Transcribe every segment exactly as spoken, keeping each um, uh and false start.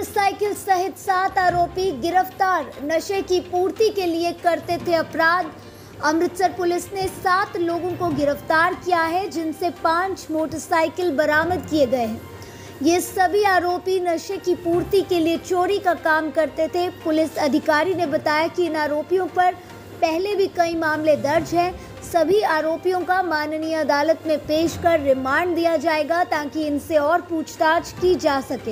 Motorcycle सहित सात आरोपी गिरफ्तार। नशे की पूर्ति के लिए करते थे अपराध। अमृतसर पुलिस ने सात लोगों को गिरफ्तार किया है, जिनसे पांच मोटरसाइकिल बरामद किए गए हैं। ये सभी आरोपी नशे की पूर्ति के लिए चोरी का काम करते थे। पुलिस अधिकारी ने बताया कि इन आरोपियों पर पहले भी कई मामले दर्ज हैं। सभी आरोपियों का माननीय अदालत में पेश कर रिमांड दिया जाएगा ताकि इनसे और पूछताछ की जा सके।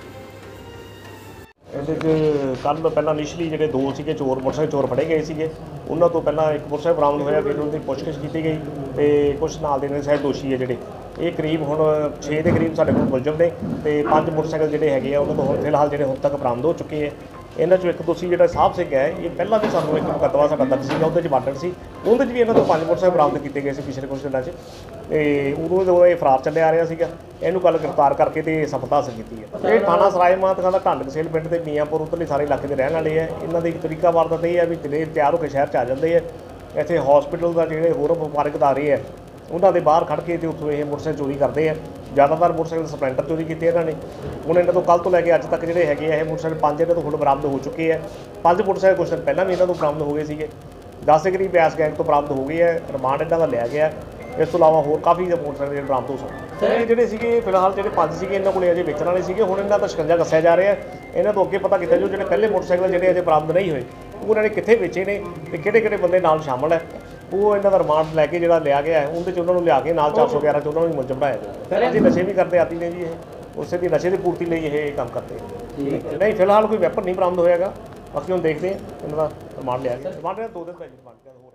ਇਹਦੇ 'ਚ ਕੱਲ੍ਹ ਤੋਂ ਪਹਿਲਾਂ ਇਨੀਸ਼ੀਅਲੀ ਜਿਹੜੇ ਦੋ ਸੀਗੇ ਚੋਰ ਮੋਟਰਸਾਈਕਲ ਚੋਰ ਫੜੇ ਗਏ ਸੀਗੇ, ਉਹਨਾਂ ਤੋਂ ਪਹਿਲਾਂ ਇੱਕ ਮੋਟਰਸਾਈਕਲ ਬਰਾਮਦ ਹੋਇਆ, ਫਿਰ ਉਹਨਾਂ ਦੀ ਪੁੱਛਗਿੱਛ ਕੀਤੀ ਗਈ ਤੇ ਕੁਛ ਨਾਲ ਦੇ ਨੇ ਸਾਰੇ ਦੋਸ਼ੀ ਹੈ ਜਿਹੜੇ ਇਹ ਕਰੀਬ ਹੁਣ ਛੇ ਦੇ ਕਰੀਬ ਸਾਡੇ ਕੋਲ ਮੁਲਜ਼ਮ ਨੇ ਤੇ ਪੰਜ ਮੋਟਰਸਾਈਕਲ ਜਿਹੜੇ ਹੈਗੇ ਆ ਉਹਨਾਂ ਤੋਂ ਹੁਣ ਫਿਲਹਾਲ ਜਿਹੜੇ ਹੁਣ ਤੱਕ ਬਰਾਮਦ ਹੋ ਚੁੱਕੇ ਹੈ। ਇਹਨਾਂ 'ਚੋਂ ਇੱਕ ਦੋਸ਼ੀ ਜਿਹੜਾ ਸਾਹਿਬ ਸਿੰਘ ਹੈ, ਇਹ ਪਹਿਲਾਂ ਵੀ ਸਾਨੂੰ ਇੱਕ ਮੁਕੱਦਮਾ ਸਾਡਾ ਦਰਜ ਸੀਗਾ, ਉਹਦੇ 'ਚ ਵਾਰੰਟ ਸੀ, ਉਹਦੇ 'ਚ ਵੀ ਇਹਨਾਂ ਤੋਂ ਪੰਜ ਮੋਟਰਸਾਈਕਲ ਬਰਾਮਦ ਕੀਤੇ ਗਏ ਸੀ ਪਿਛਲੇ ਕੁਛ ਦਿਨਾਂ 'ਚ ਤੇ ਉਦੋਂ ਜਦੋਂ ਇਹ ਫਰਾਰ ਚੱਲਿਆ ਆ ਰਿਹਾ ਸੀਗਾ, ਇਹਨੂੰ ਕੱਲ੍ਹ ਗ੍ਰਿਫਤਾਰ ਕਰਕੇ ਤੇ ਸਫਲਤਾ ਹਾਸਲ ਕੀਤੀ ਹੈ। ਇਹ ਥਾਣਾ ਸਰਾਏ ਮਾਨਤਖਾਂ ਦਾ ਢੰਡ ਕਸੇਲ ਪਿੰਡ ਦੇ ਮੀਆਂਪੁਰ ਉੱਤਲੇ ਸਾਰੇ ਇਲਾਕੇ ਦੇ ਰਹਿਣ ਵਾਲੇ ਹੈ। ਇਹਨਾਂ ਦੀ ਇੱਕ ਤਰੀਕਾ ਵਾਰਦਾਤ ਇਹ ਹੈ ਵੀ ਦਿਨੇ ਤਿਆਰ ਹੋ ਕੇ ਸ਼ਹਿਰ 'ਚ ਆ ਜਾਂਦੇ ਹੈ, ਇੱਥੇ ਹੌਸਪੀਟਲ ਦਾ ਜਿਹੜੇ ਹੋਰ ਵਪਾਰਕ ਅਦਾਰੇ ਹੈ ਉਹਨਾਂ ਦੇ ਬਾਹਰ ਖੜ੍ਹ ਕੇ ਤੇ ਉੱਥੋਂ ਇਹ ਮੋਟਰਸਾਈਕਲ ਚੋਰੀ ਕਰਦੇ ਹੈ। ਜ਼ਿਆਦਾਤਰ ਮੋਟਰਸਾਈਕਲ ਸਪਲੈਂਡਰ ਚੋਰੀ ਕੀਤੇ ਇਹਨਾਂ ਨੇ। ਹੁਣ ਇਹਨਾਂ ਤੋਂ ਕੱਲ੍ਹ ਤੋਂ ਲੈ ਕੇ ਅੱਜ ਤੱਕ ਜਿਹੜੇ ਹੈਗੇ ਆ ਇਹ ਮੋਟਰਸਾਈਕਲ ਪੰਜ ਇਹਨਾਂ ਤੋਂ ਹੁਣ ਬਰਾਮਦ ਹੋ ਚੁੱਕੇ ਹੈ। ਪੰਜ ਮੋਟਰਸਾਈਕਲ ਕੁਛ ਦਿਨ ਪਹਿਲਾਂ ਵੀ ਇਹਨਾਂ ਤੋਂ ਬਰਾਮਦ ਹੋ ਗਏ ਸੀਗੇ। ਦਸ ਦੇ ਕਰੀਬ ਐਸ ਗੈਂਗ ਤੋਂ ਬਰਾਮਦ ਹੋ ਗਏ ਹੈ। ਰਿਮਾਂਡ ਇਹਨਾਂ ਦਾ ਲਿਆ ਗਿਆ। ਇਸ ਤੋਂ ਇਲਾਵਾ ਹੋਰ ਕਾਫੀ ਮੋਟਰਸਾਈਕਲ ਜਿਹੜੇ ਬਰਾਮਦ ਹੋ ਸਕਦੇ। ਇਹ ਜਿਹੜੇ ਸੀਗੇ ਫਿਲਹਾਲ ਜਿਹੜੇ ਪੰਜ ਸੀਗੇ ਇਹਨਾਂ ਕੋਲ ਅਜੇ ਵੇਚਣ ਵਾਲੇ ਸੀਗੇ। ਹੁਣ ਇਹਨਾਂ ਦਾ ਸ਼ਿਕੰਜਾ ਕੱਸਿਆ ਜਾ ਰਿਹਾ। ਇਹਨਾਂ ਤੋਂ ਅੱਗੇ ਪਤਾ ਕੀਤਾ ਜੋ ਜਿਹੜੇ ਪਹਿਲੇ ਮੋਟਰਸਾਈਕਲ ਜਿਹੜੇ ਅਜੇ ਬਰਾਮਦ ਨਹੀਂ ਹੋਏ ਉਹ ਉਹਨਾਂ ਨੇ ਕਿੱਥੇ ਵੇਚੇ ਨੇ ਤੇ ਕਿਹੜੇ ਕਿਹੜੇ ਬੰਦੇ ਨਾਲ ਸ਼ਾਮਲ ਹੈ, ਉਹ ਇਹਨਾਂ ਦਾ ਰਿਮਾਂਡ ਲੈ ਕੇ ਜਿਹੜਾ ਲਿਆ ਗਿਆ ਹੈ ਉਹਦੇ 'ਚ ਉਹਨਾਂ ਨੂੰ ਲਿਆ ਕੇ ਨਾਲ ਚਾਰ ਸੌ ਗਿਆਰਾਂ 'ਚ ਉਹਨਾਂ ਨੂੰ ਮੁਲਜ਼ਮ ਬਣਾਇਆ ਜਾਵੇ। ਜੀ ਨਸ਼ੇ ਵੀ ਕਰਦੇ ਆਦੀ ਨੇ ਜੀ, ਇਹ ਉਸੇ ਦੀ ਨਸ਼ੇ ਦੀ ਪੂਰਤੀ ਲਈ ਇਹ ਕੰਮ ਕਰਦੇ ਨਹੀਂ। ਫਿਲਹਾਲ ਕੋਈ ਵੈਪਨ ਨਹੀਂ ਬਰਾਮਦ ਹੋਇਆਗਾ, ਬਾਕੀ ਹੁਣ ਦੇਖਦੇ ਹਾਂ ਇਹਨਾਂ ਦਾ ਰਿਮਾਂਡ ਲਿਆ ਗਿਆ। ਰਿਮਾਂਡ ਦੋ ਦਿਨ ਪੈ ਜੀ ਰਿਮਾਂਡ